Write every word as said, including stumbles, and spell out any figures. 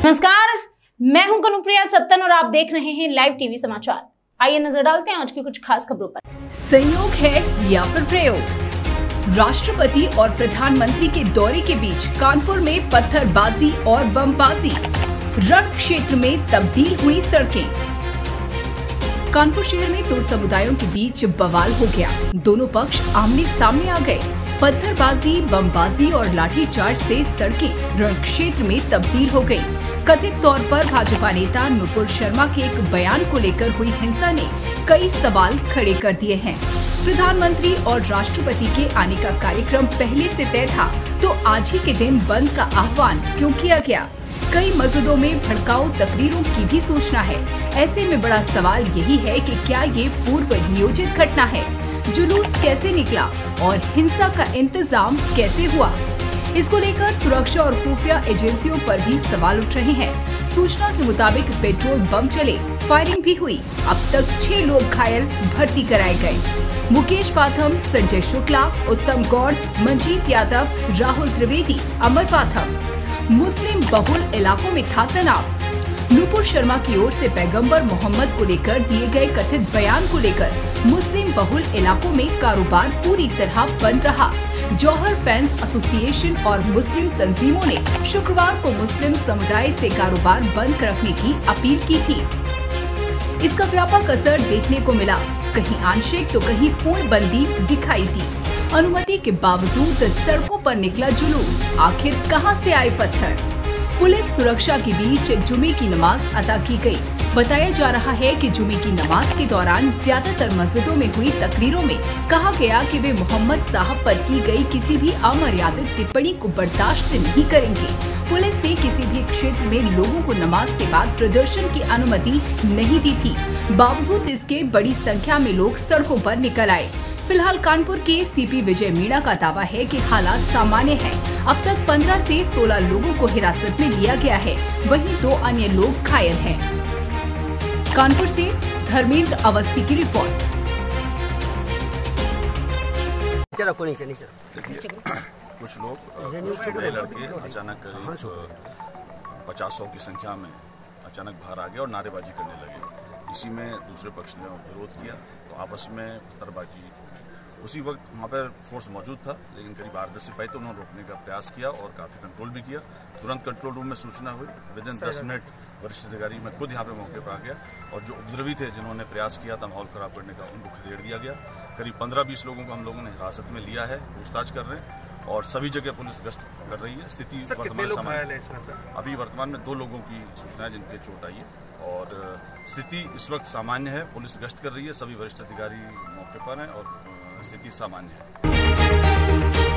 नमस्कार, मैं हूं कनुप्रिया सत्तन और आप देख रहे हैं लाइव टीवी समाचार। आइए नजर डालते हैं आज की कुछ खास खबरों पर। संयोग है या फिर प्रयोग? राष्ट्रपति और प्रधानमंत्री के दौरे के बीच कानपुर में पत्थरबाजी और बमबाजी, रण क्षेत्र में तब्दील हुई सड़कें। कानपुर शहर में दो समुदायों के बीच बवाल हो गया। दोनों पक्ष आमने सामने आ गए। पत्थरबाजी, बमबाजी और लाठीचार्ज से सड़कें रण क्षेत्र में तब्दील हो गयी। कथित तौर पर भाजपा नेता नुपुर शर्मा के एक बयान को लेकर हुई हिंसा ने कई सवाल खड़े कर दिए हैं। प्रधानमंत्री और राष्ट्रपति के आने का कार्यक्रम पहले से तय था, तो आज ही के दिन बंद का आह्वान क्यों किया गया? कई मस्जिदों में भड़काऊ तकरीरों की भी सूचना है। ऐसे में बड़ा सवाल यही है कि क्या ये पूर्व नियोजित घटना है? जुलूस कैसे निकला और हिंसा का इंतजाम कैसे हुआ? इसको लेकर सुरक्षा और खुफिया एजेंसियों पर भी सवाल उठ रहे हैं। सूचना के मुताबिक पेट्रोल बम चले, फायरिंग भी हुई। अब तक छह लोग घायल, भर्ती कराए गए। मुकेश पाथम, संजय शुक्ला, उत्तम गौड़, मंजीत यादव, राहुल त्रिवेदी, अमर पाथम। मुस्लिम बहुल इलाकों में था तनाव। नुपुर शर्मा की ओर से पैगंबर मोहम्मद को लेकर दिए गए कथित बयान को लेकर मुस्लिम बहुल इलाकों में कारोबार पूरी तरह बंद रहा। जौहर फैंस एसोसिएशन और मुस्लिम तंजीमों ने शुक्रवार को मुस्लिम समुदाय से कारोबार बंद रखने की अपील की थी। इसका व्यापक असर देखने को मिला। कहीं आंशिक तो कहीं पूर्ण बंदी दिखाई दी। अनुमति के बावजूद सड़कों पर निकला जुलूस। आखिर कहां से आए पत्थर? पुलिस सुरक्षा के बीच जुमे की नमाज अदा की गई। बताया जा रहा है कि जुमे की नमाज के दौरान ज्यादातर मस्जिदों में हुई तकरीरों में कहा गया कि वे मोहम्मद साहब पर की गई किसी भी अमर्यादित टिप्पणी को बर्दाश्त नहीं करेंगे। पुलिस ने किसी भी क्षेत्र में लोगों को नमाज के बाद प्रदर्शन की अनुमति नहीं दी थी। बावजूद इसके बड़ी संख्या में लोग सड़कों पर निकल आए। फिलहाल कानपुर के सीपी विजय मीणा का दावा है कि हालात सामान्य हैं। अब तक पंद्रह से सोलह लोगों को हिरासत में लिया गया है, वहीं दो अन्य लोग घायल हैं। कानपुर से धर्मेंद्र अवस्थी की रिपोर्ट। कुछ लोग बड़े लड़के अचानक करीब पचास सौ की संख्या में अचानक बाहर आ गए और नारेबाजी करने लगे। इसी में दूसरे पक्ष ने विरोध किया तो आपस में पत्थरबाजी। उसी वक्त वहाँ पर फोर्स मौजूद था, लेकिन करीब आठ दस सिपाही तो उन्होंने रोकने का प्रयास किया और काफ़ी कंट्रोल भी किया। तुरंत कंट्रोल रूम में सूचना हुई। विद इन दस मिनट वरिष्ठ अधिकारी मैं खुद यहाँ पे मौके पर आ गया और जो उपद्रवी थे जिन्होंने प्रयास किया था माहौल खराब करने का, उनको खदेड़ दिया गया। करीब पंद्रह बीस लोगों को हम लोगों ने हिरासत में लिया है, पूछताछ कर रहे हैं और सभी जगह पुलिस गश्त कर रही है। स्थिति वर्तमान सामान्य। अभी वर्तमान में दो लोगों की सूचना है जिनके चोट आई है और स्थिति इस वक्त सामान्य है। पुलिस गश्त कर रही है, सभी वरिष्ठ अधिकारी मौके पर हैं और स्थिति सामान्य है।